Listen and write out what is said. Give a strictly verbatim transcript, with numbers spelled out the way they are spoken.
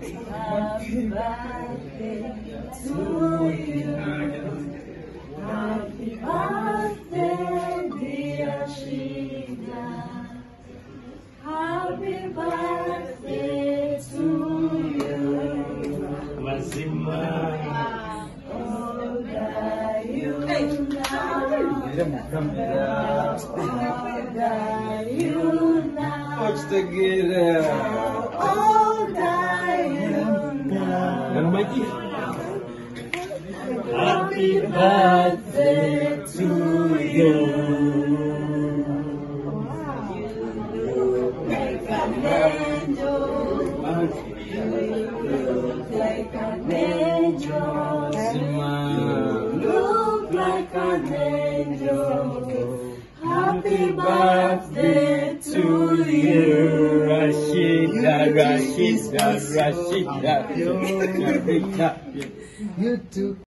Happy birthday to you. Happy birthday, dear Sheila. Happy birthday to you. Mazima. Older you now. Older you now. Watch together. Older you now. And Mikey. Happy birthday to you. You look like an angel. You look like an angel. You look like an angel. Happy birthday to you. Rashida, Rashida, Rashida. You too.